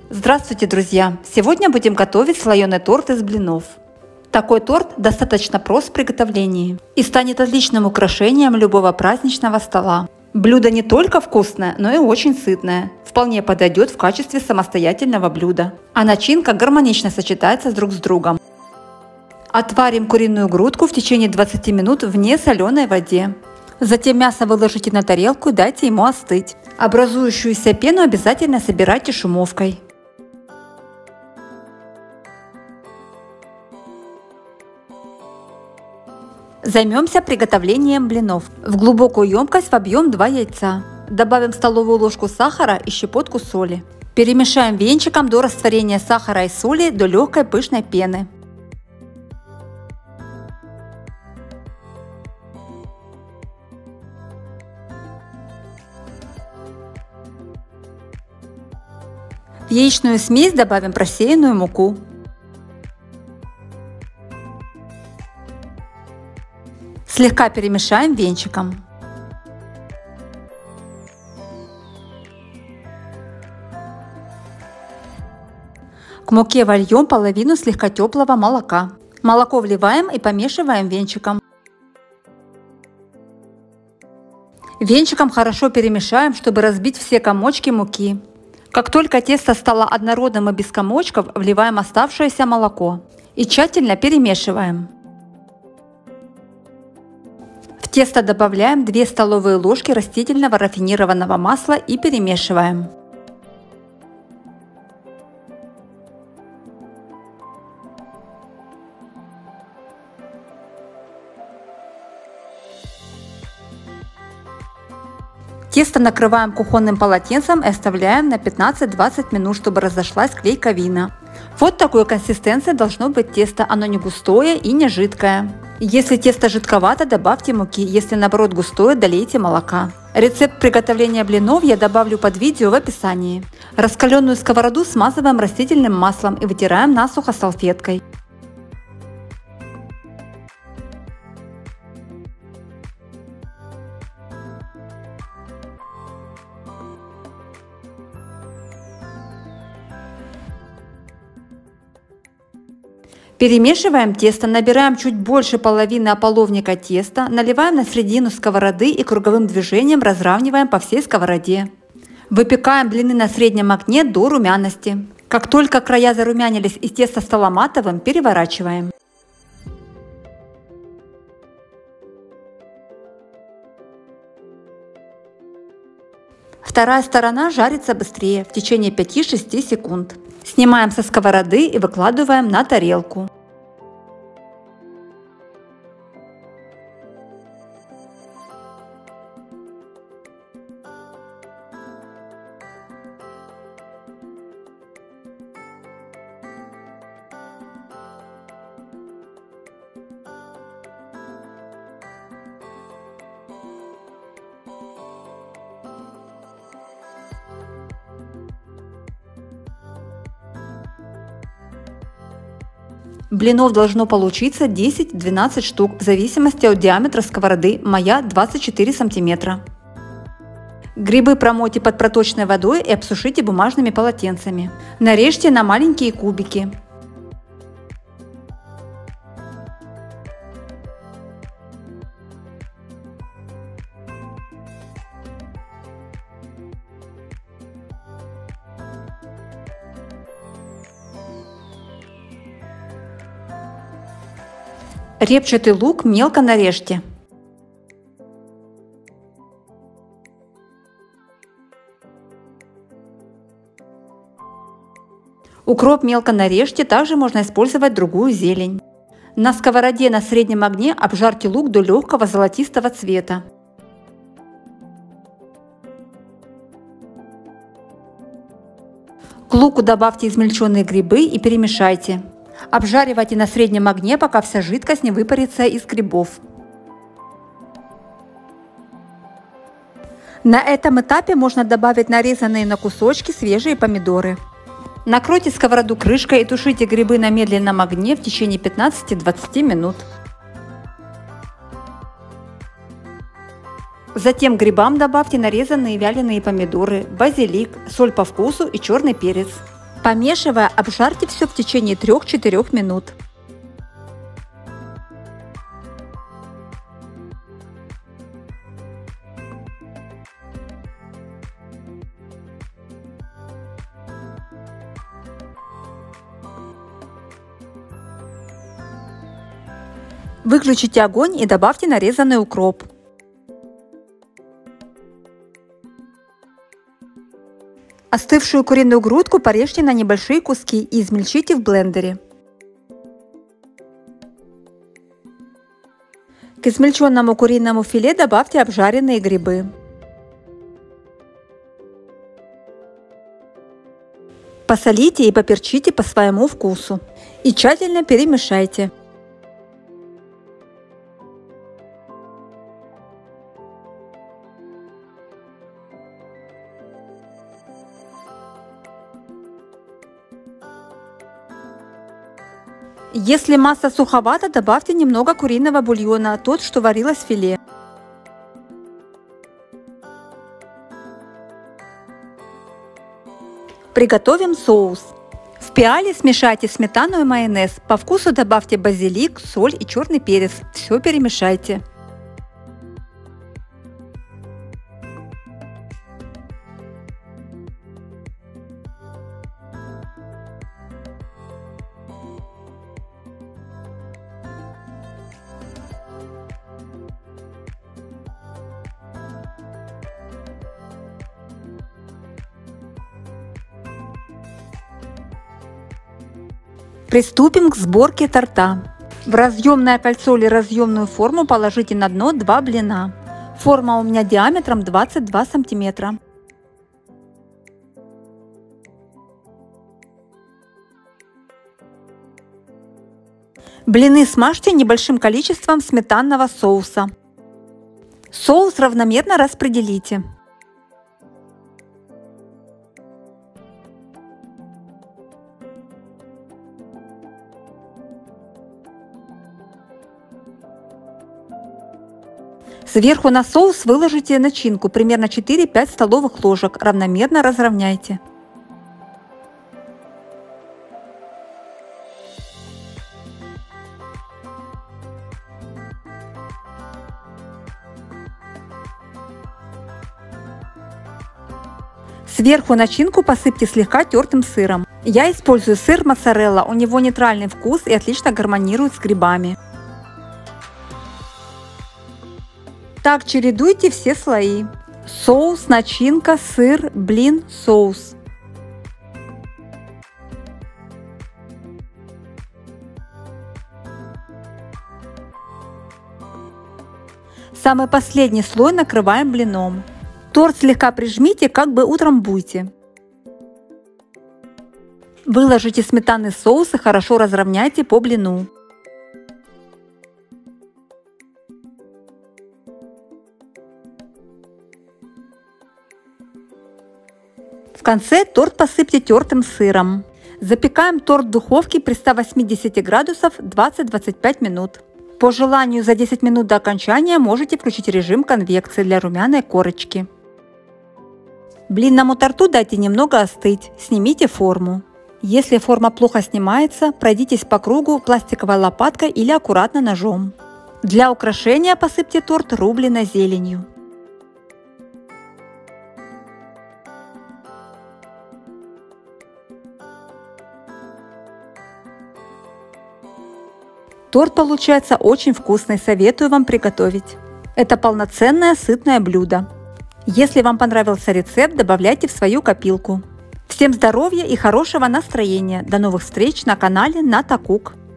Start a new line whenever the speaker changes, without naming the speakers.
Здравствуйте, друзья! Сегодня будем готовить слоеный торт из блинов. Такой торт достаточно прост в приготовлении и станет отличным украшением любого праздничного стола. Блюдо не только вкусное, но и очень сытное. Вполне подойдет в качестве самостоятельного блюда. А начинка гармонично сочетается друг с другом. Отварим куриную грудку в течение 20 минут в несоленой воде. Затем мясо выложите на тарелку и дайте ему остыть. Образующуюся пену обязательно собирайте шумовкой. Займемся приготовлением блинов. В глубокую емкость вобьем 2 яйца. Добавим столовую ложку сахара и щепотку соли. Перемешаем венчиком до растворения сахара и соли до легкой пышной пены. В яичную смесь добавим просеянную муку. Слегка перемешаем венчиком. К муке вольем половину слегка теплого молока. Молоко вливаем и помешиваем венчиком. Венчиком хорошо перемешаем, чтобы разбить все комочки муки. Как только тесто стало однородным и без комочков, вливаем оставшееся молоко и тщательно перемешиваем. В тесто добавляем 2 столовые ложки растительного рафинированного масла и перемешиваем. Тесто накрываем кухонным полотенцем и оставляем на 15-20 минут, чтобы разошлась клейковина. Вот такой консистенции должно быть тесто, оно не густое и не жидкое. Если тесто жидковато, добавьте муки, если наоборот густое, долейте молока. Рецепт приготовления блинов я добавлю под видео в описании. Раскаленную сковороду смазываем растительным маслом и вытираем насухо салфеткой. Перемешиваем тесто, набираем чуть больше половины ополовника теста, наливаем на середину сковороды и круговым движением разравниваем по всей сковороде. Выпекаем блины на среднем огне до румяности. Как только края зарумянились и тесто стало матовым, переворачиваем. Вторая сторона жарится быстрее, в течение 5-6 секунд. Снимаем со сковороды и выкладываем на тарелку. Блинов должно получиться 10-12 штук в зависимости от диаметра сковороды, моя 24 см. Грибы промойте под проточной водой и обсушите бумажными полотенцами. Нарежьте на маленькие кубики. Репчатый лук мелко нарежьте. Укроп мелко нарежьте, также можно использовать другую зелень. На сковороде на среднем огне обжарьте лук до легкого золотистого цвета. К луку добавьте измельченные грибы и перемешайте. Обжаривайте на среднем огне, пока вся жидкость не выпарится из грибов. На этом этапе можно добавить нарезанные на кусочки свежие помидоры. Накройте сковороду крышкой и тушите грибы на медленном огне в течение 15-20 минут. Затем к грибам добавьте нарезанные вяленые помидоры, базилик, соль по вкусу и черный перец. Помешивая, обжарьте все в течение 3-4 минут. Выключите огонь и добавьте нарезанный укроп. Остывшую куриную грудку порежьте на небольшие куски и измельчите в блендере. К измельченному куриному филе добавьте обжаренные грибы. Посолите и поперчите по своему вкусу и тщательно перемешайте. Если масса суховата, добавьте немного куриного бульона, тот, что варилось в филе. Приготовим соус. В пиале смешайте сметану и майонез. По вкусу добавьте базилик, соль и черный перец. Все перемешайте. Приступим к сборке торта. В разъемное кольцо или разъемную форму положите на дно 2 блина. Форма у меня диаметром 22 сантиметра. Блины смажьте небольшим количеством сметанного соуса. Соус равномерно распределите. Сверху на соус выложите начинку, примерно 4-5 столовых ложек, равномерно разровняйте. Сверху начинку посыпьте слегка тертым сыром. Я использую сыр моцарелла, у него нейтральный вкус и отлично гармонирует с грибами. Так чередуйте все слои. Соус, начинка, сыр, блин, соус. Самый последний слой накрываем блином. Торт слегка прижмите, как бы утрамбуйте. Выложите сметанный соус и хорошо разровняйте по блину. В конце торт посыпьте тертым сыром. Запекаем торт в духовке при 180 градусов 20-25 минут. По желанию за 10 минут до окончания можете включить режим конвекции для румяной корочки. Блинному торту дайте немного остыть, снимите форму. Если форма плохо снимается, пройдитесь по кругу пластиковой лопаткой или аккуратно ножом. Для украшения посыпьте торт рубленой зеленью. Торт получается очень вкусный, советую вам приготовить. Это полноценное сытное блюдо. Если вам понравился рецепт, добавляйте в свою копилку. Всем здоровья и хорошего настроения. До новых встреч на канале Ната Кук.